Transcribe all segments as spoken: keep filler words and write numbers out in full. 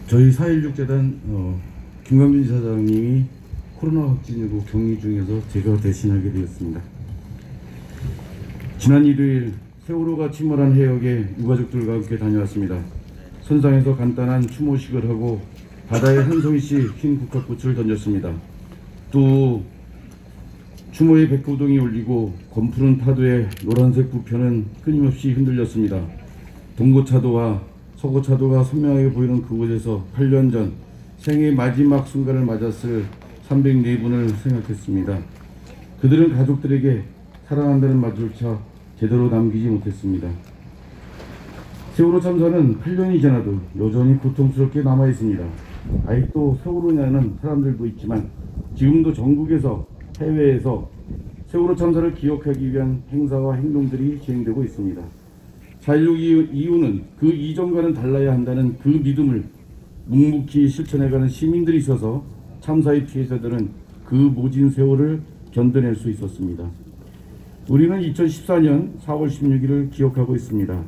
저희 사일육 재단 어, 김광준 사장님이 코로나 확진으로 격리 중에서 제가 대신하게 되었습니다. 지난 일요일 세월호가 침몰한 해역에 유가족들과 함께 다녀왔습니다. 선상에서 간단한 추모식을 하고 바다에 한 송이씩 흰 국화꽃을 던졌습니다. 또 추모의 백호동이 울리고 검푸른 파도에 노란색 부표는 끊임없이 흔들렸습니다. 동고차도와 서고차도가 선명하게 보이는 그곳에서 팔 년 전 생의 마지막 순간을 맞았을 삼백사 분을 생각했습니다. 그들은 가족들에게 사랑한다는 말조차 제대로 남기지 못했습니다. 세월호 참사는 팔 년이 지나도 여전히 고통스럽게 남아있습니다. 아직도 세월호냐는 사람들도 있지만 지금도 전국에서 해외에서 세월호 참사를 기억하기 위한 행사와 행동들이 진행되고 있습니다. 사일육 이후는 그 이전과는 달라야 한다는 그 믿음을 묵묵히 실천해가는 시민들이 있어서 참사의 피해자들은 그 모진 세월을 견뎌낼 수 있었습니다. 우리는 이천십사 년 사월 십육일을 기억하고 있습니다.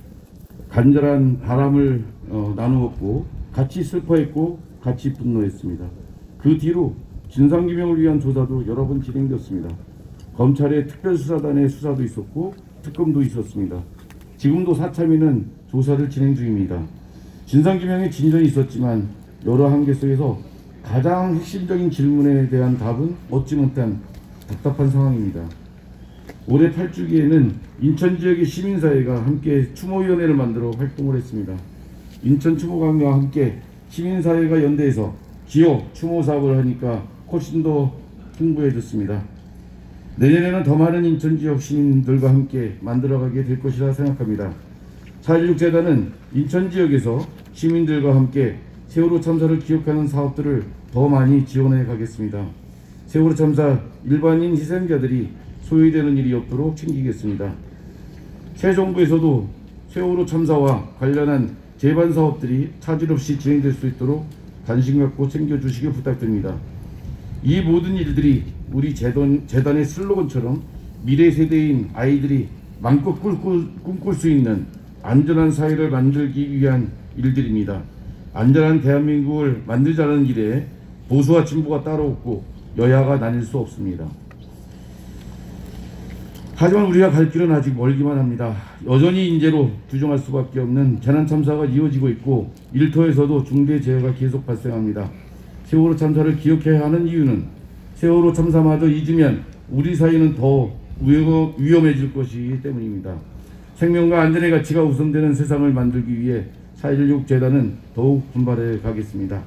간절한 바람을 어, 나누었고 같이 슬퍼했고 같이 분노했습니다. 그 뒤로 진상규명을 위한 조사도 여러 번 진행되었습니다. 검찰의 특별수사단의 수사도 있었고 특검도 있었습니다. 지금도 사참위는 조사를 진행 중입니다. 진상규명에 진전이 있었지만 여러 한계 속에서 가장 핵심적인 질문에 대한 답은 얻지 못한 답답한 상황입니다. 올해 팔 주기에는 인천 지역의 시민사회가 함께 추모위원회를 만들어 활동을 했습니다. 인천 추모관과 함께 시민사회가 연대해서 지역 추모 사업을 하니까 훨씬 더 풍부해졌습니다. 내년에는 더 많은 인천 지역 시민들과 함께 만들어가게 될 것이라 생각합니다. 사일육 재단은 인천 지역에서 시민들과 함께 세월호 참사를 기억하는 사업들을 더 많이 지원해 가겠습니다. 세월호 참사 일반인 희생자들이 소외되는 일이 없도록 챙기겠습니다. 새 정부에서도 세월호 참사와 관련한 재반 사업들이 차질 없이 진행될 수 있도록 관심 갖고 챙겨주시길 부탁드립니다. 이 모든 일들이 우리 재단, 재단의 슬로건처럼 미래 세대인 아이들이 마음껏 꿈꿀, 꿈꿀 수 있는 안전한 사회를 만들기 위한 일들입니다. 안전한 대한민국을 만들자는 일에 보수와 진보가 따로 없고 여야가 나뉠 수 없습니다. 하지만 우리가 갈 길은 아직 멀기만 합니다. 여전히 인재로 규정할 수밖에 없는 재난참사가 이어지고 있고 일터에서도 중대재해가 계속 발생합니다. 세월호 참사를 기억해야 하는 이유는 세월호 참사마저 잊으면 우리 사회는 더 위험해질 것이기 때문입니다. 생명과 안전의 가치가 우선되는 세상을 만들기 위해 사일육 재단은 더욱 분발해 가겠습니다.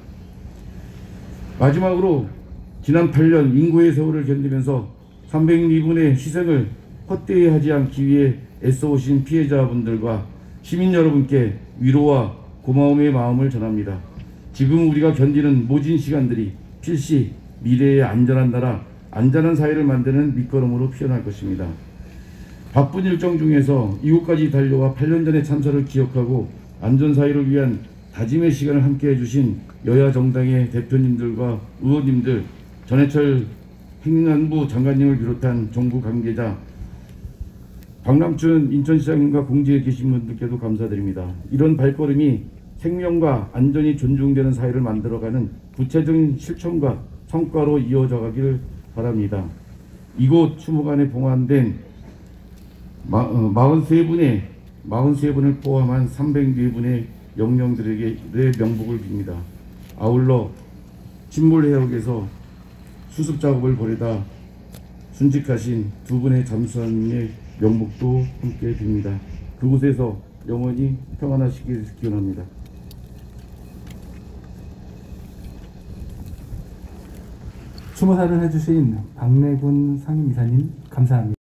마지막으로 지난 팔 년 인고의 세월을 견디면서 삼백사 분의 희생을 헛되이 하지 않기 위해 애써오신 피해자분들과 시민 여러분께 위로와 고마움의 마음을 전합니다. 지금 우리가 견디는 모진 시간들이 필시 미래의 안전한 나라, 안전한 사회를 만드는 밑거름으로 피어날 것입니다. 바쁜 일정 중에서 이곳까지 달려와 팔 년 전의 참사를 기억하고 안전사회를 위한 다짐의 시간을 함께 해주신 여야 정당의 대표님들과 의원님들, 전해철 행안부 장관님을 비롯한 정부 관계자, 박남춘 인천시장님과 공지에 계신 분들께도 감사드립니다. 이런 발걸음이 생명과 안전이 존중되는 사회를 만들어가는 구체적인 실천과 성과로 이어져 가기를 바랍니다. 이곳 추모관에 봉안된 사십삼 분의 사십삼 분을 포함한 삼백사 분의 영령들에게 내 명복을 빕니다. 아울러 침몰 해역에서 수습 작업을 벌이다 순직하신 두 분의 잠수함의 명복도 함께 빕니다. 그곳에서 영원히 평안하시길 기원합니다. 추모사를 해주신 박래군 상임이사님 감사합니다.